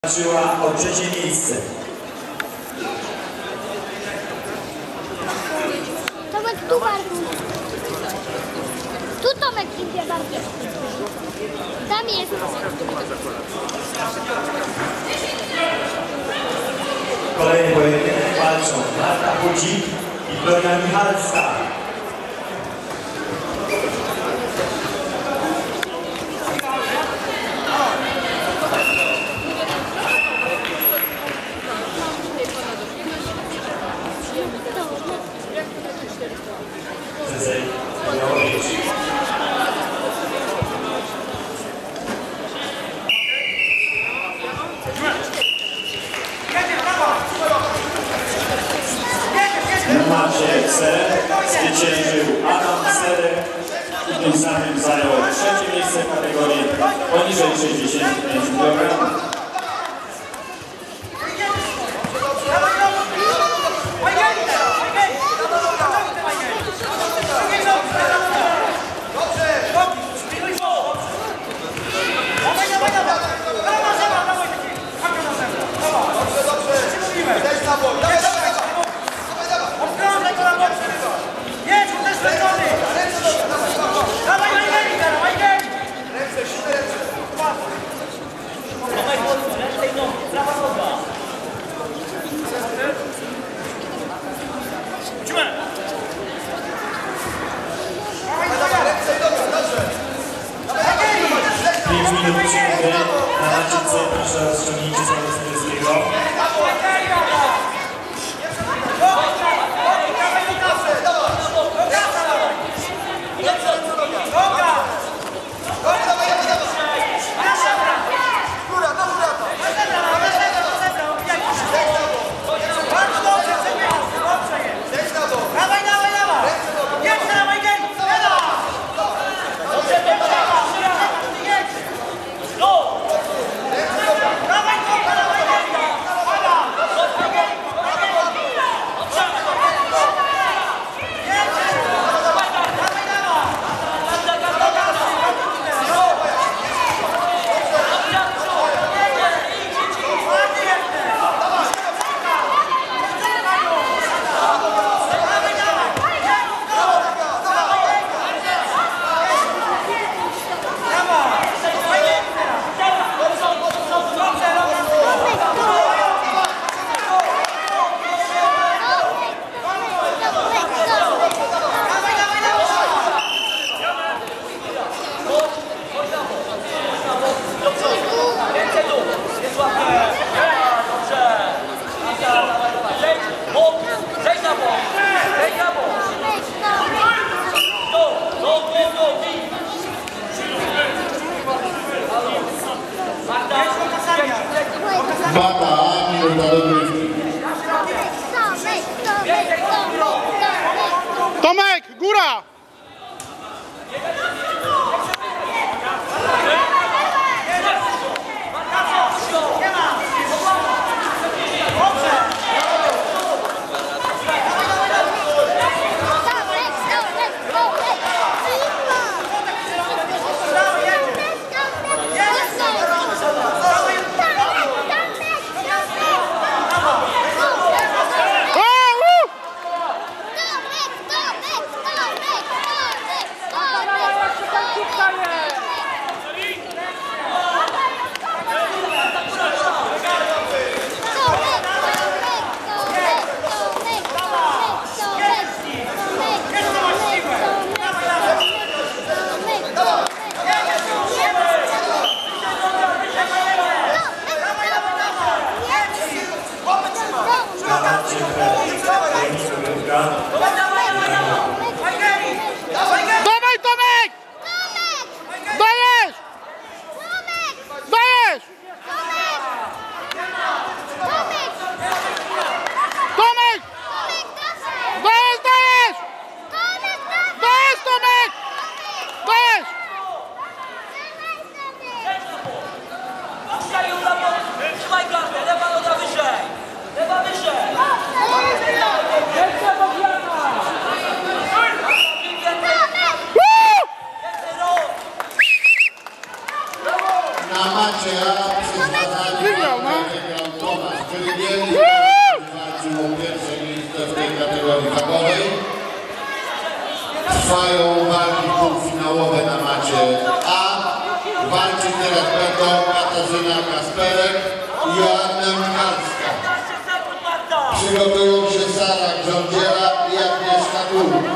Walczyła o trzecie miejsce. Tomek tu bardziej. Tu Tomek idzie bardziej. Tam jest. Kolejny pojedynek walczą Marta Budzik i Gloria Michalska. W macie zwyciężył Adam Serek i tym samym zajął trzecie miejsce w kategorii poniżej 65 kg. Na naczyce proszę o rozciągnięcie Sławostowskiego. Tomek, góra! Dawaj, Tomek! Dajesz! Dajesz! Tomek! Dajesz, dajesz! Dajesz, Tomek! Dajesz! Trzymaj gardę, lewa noga wyżej! Lewa wyżej! Niedzieli walczył o pierwsze miejsce w tej kategorii wagowej. Trwają walki półfinałowe na macie A. Walczyć teraz będą Katarzyna Kasperek i Joanna Michalska. Przygotują się Sara Grządziela i Agnieszka Gór.